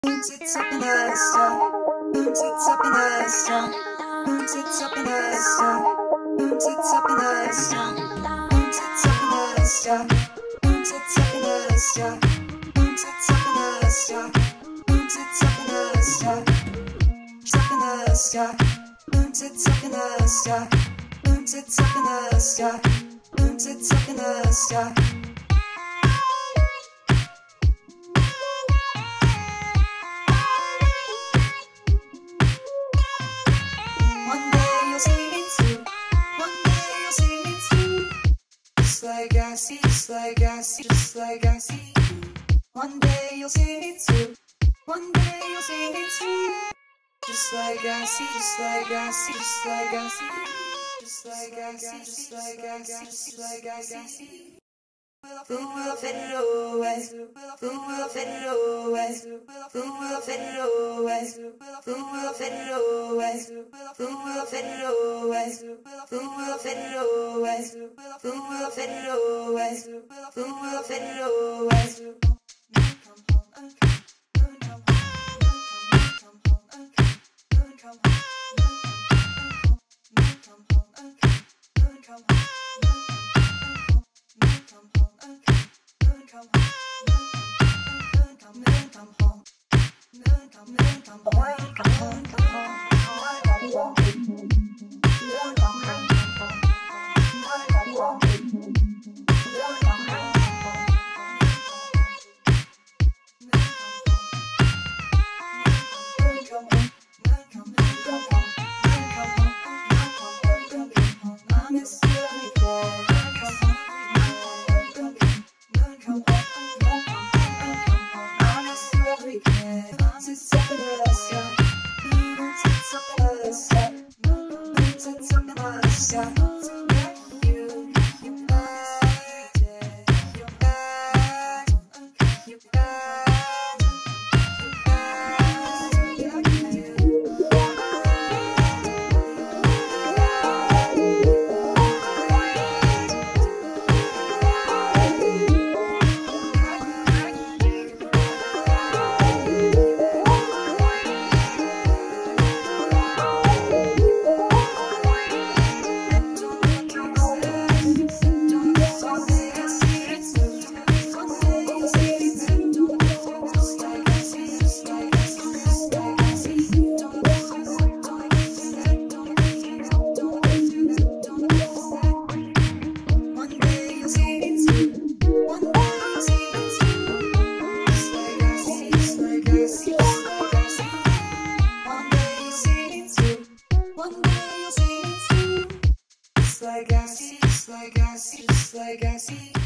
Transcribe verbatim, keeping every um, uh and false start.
It's up in the sky. It's up in the sky. It's up in the sky. It's up in the sky. It's up in the sky. It's up in the sky. It's up in the sky. It's up in the sky. It's up in the sky. It's up in the sky. It's up in the sky. It's up in the sky. Just like I see, just like I see, just like I see. One day you'll see me too. One day you'll see me too. Just like I see, just like I see, just like I see. Just like I see, just like I see, just like I see. Who will fit it away? Who will fit it away? Who will fit it away? Who will fit it away? Who will fit it away? Who will fit it away? Who will fit it away? Who will fit it away? Just like I see, just like I see, just like I see.